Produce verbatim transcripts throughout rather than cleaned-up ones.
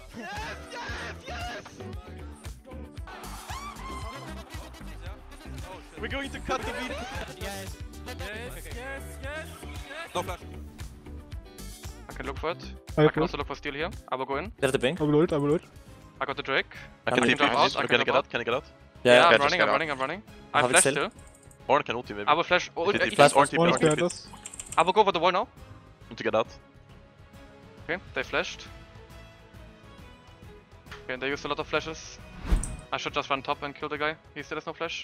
We're going to cut the beat. Yes. Yes, yes, yes. No flash. I can look for it. I I have can ult. also look for steal here. I will go in. There's the ping. I will ult, I will ult. I got the Drake. I I can can TP. jump out. I Can I can get jump out? Can I get out? Yeah, Yeah, I'm just running, get I'm out. running, I'm running. I Have have it flash still. still. Or can ulti maybe. I will flash. Oh, If uh, it if flash or was TP One or is behind TP. us. I will go over the wall now. Need to get out. Okay, they flashed. Okay, they used a lot of flashes. I should just run top and kill the guy. He still has no flash.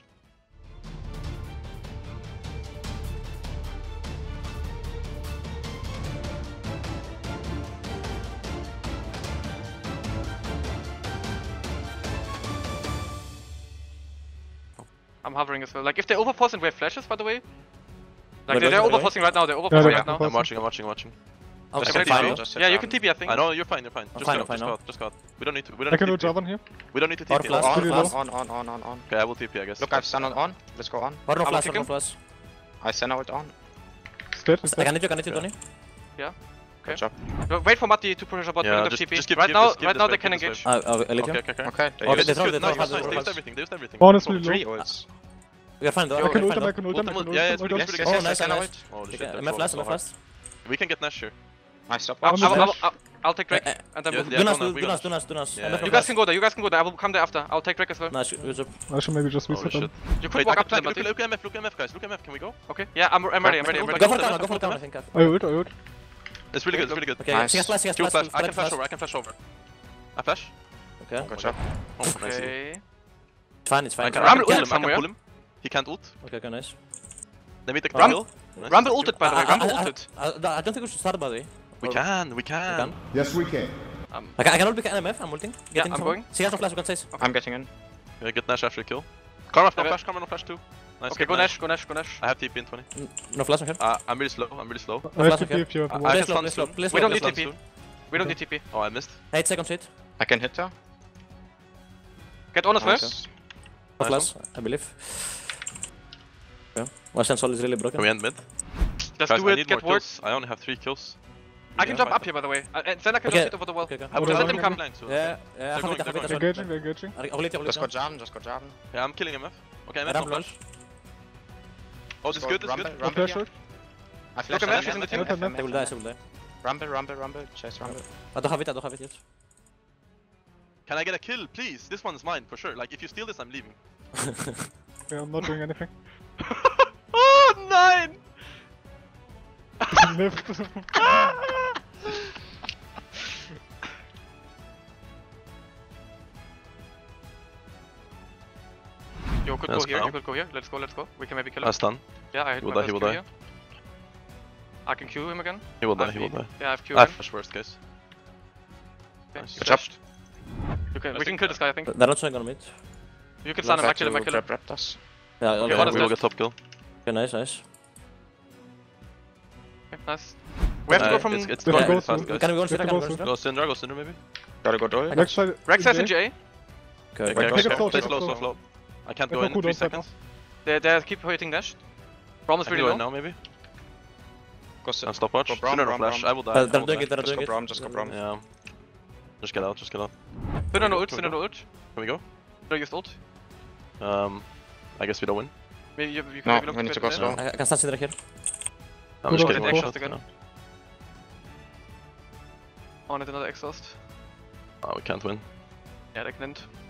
I'm hovering as well. Like, if they're overforcing and we have flashes, by the way. Like, Wait, they're, they're wait, wait. overforcing right now, they're Yeah, overforcing they're right now. overforcing. I'm watching, I'm watching, I'm watching. I'll Just just hit find down, it. just hit Yeah, you down. can T P, I think. I know, you're fine, you're fine. I'm Just fine, go, I'm fine just now. go out, just go out. We don't need to, we don't I need can to do T P. Javan here. We don't need to Or T P. flash. Oh, Pretty flash. low. On, on, on, on, on. okay, I will T P, I guess. Look, I've Senna on. Let's go on. One no I will flash, kick one no him. flash. I Senna ult on. It's dead, it's I dead. can hit you, I can hit you, Tony. Good job. No, wait for Matti to push about Yeah, yeah, just- T P. just keep- right keep now, this- keep right this now wave, they can keep this engage. Uh, I'll, I'll leave Okay, you. okay, okay. Okay, they Okay, used they It's throw- good, they nice, throw nice, hard, nice. They they used throw everything, they used everything. One is Come on. really low. three ults. We can find the I okay, can ult find him, I the- can ult Ult him, I him, can ult yeah, him. it's I really got good, it. really Oh, good. nice, Senna nice. ult. Holy shit, Okay, they're M F so- last, so M F hard. last. We can get Nash here. I stop I'll, watch. I'll, I'll, Dash. I'll, I'll take Drake Uh, uh, and then yeah, move. yeah. Do go nas, now, do we do go nas, do now. nas, do nas. Yeah, M F yeah. You no guys flash. can go there, you guys can go there. I will come there after. I'll take Drake as well. Nice, good job. I should maybe just Holy reset shit. them. You could Wait, walk I up to can them, flank. Matti. Look at M F, look at M F, guys. Look at M F, can we go? Okay, yeah, I'm, I'm ready, I'm ready, I'm ready. Go for Go counter, for go for it, counter, go I think. I ult, I ult. It's really good, it's really good. Okay, Nice. she has flash, she has Two flash. flash, I can flash. flash over, I can flash over. I flash? Okay, Good job. Oh, nice. Okay. it's fine, it's I fine. can, it's I fine. Rumble can pull ult him, I can somewhere. pull him. He can't ult. Okay, okay, nice. Let me take the Rumble- kill. Nice. Rumble ulted, by the way. I- Rumble I- I- ulted. I I don't think we should start, by the way. We Or- can, we We can. can. Yes, we can. Um, I can, I can ult pick N M F, I'm ulting. Yeah, Getting I'm someone. going. She has no flash, we can chase. I'm getting in. Yeah, get Nash after the kill. Karma no Okay. flash, Karma no flash too. Nice. okay, get go Nash, go Nash, go Nash. I have T P in twenty. N- No flash, okay. Uh, I'm really slow, I'm really slow. I have flash, T P okay. if you have I a I wall. can slow, stun play slow, soon. play We don't I need can T P. stun soon. We don't need T P. Oh, I missed. Eight seconds hit. I can hit her. Get on as well. Nice. No Nice flash, I believe. Okay. My sensor is really broken. Can we end mid? Just Guys, do I it, need get more word. kills. I only have three kills. I can Yeah, jump fine. up here, by the way. Uh, And then I can Okay. just hit over the wall. Okay, okay. I would Hold just on, let him hold come on. flank, so. Yeah, yeah, They're have going, it, have they're it. going. Engaging, they're engaging. I'll leave you, I'll Just leave got you. Jarvan, just got Jarvan. Yeah, I'm killing M F. Okay, M F no Rumble. flash. Oh, this is Go good, this is Rumble, good. I Rumble flash here. ult. I flash Look at M F, Memphis in the M F, team. M F, They They will M die, F. they will die. Rumble, Rumble, Rumble, chase Rumble. I don't have it, I don't have it yet. Can I get a kill, please? This one's mine, for sure. Like, if you steal this, I'm leaving. Yeah, I'm not doing anything. Oh, nine! Lift. You could Let's go here, go. you could go here. Let's go, let's go. We can maybe kill him. That's done. Yeah, I hit He will my die, he first will Q die. here. I can Q him again. He will die, I he will have die. Yeah, I have Q I him. flash worst case. Okay, Nice. he Good job. flashed. You can, we Let's can take kill that. this guy, I think. They're not showing on mid. You can stun him, I kill him, I kill him. Grab Raptors. Yeah, I'll Okay, Yeah, one go. is we will left. get top kill. Okay, nice, nice. Okay, nice. We have to Uh, go from... It's, it's They going can go really fast, through. guys. Can we go on They Syndra? can Can we go go on through. Syndra? Go Syndra, go Syndra maybe. Gotta go Dole. Next side. Rex has J. in G A. Okay, Yeah, okay. go, Take go, a slow, Play take a slow, slow. slow, slow. I can't Take go a in cooldown three step seconds. They, they keep hitting Dash. Braum is I can really go in low. now maybe. Go Sy- And stopwatch. Go Braum, Syndra no Braum, flash. Braum. I will die. Uh, I They're will doing die. it, they're Just doing go it. Braum, just go Braum. Yeah. Just get out, just get out. Syndra no ult, Can we Syndra go? no ult. Can we go? Syndra used ult. Um, I guess we don't win. Maybe you, you can No, maybe look we need to at go it slow. there. I I can start Syndra here. I'm Good just on, getting good one on. shot. Again. you know. Oh, and another exhaust. Oh, we can't win. Yeah, they can end.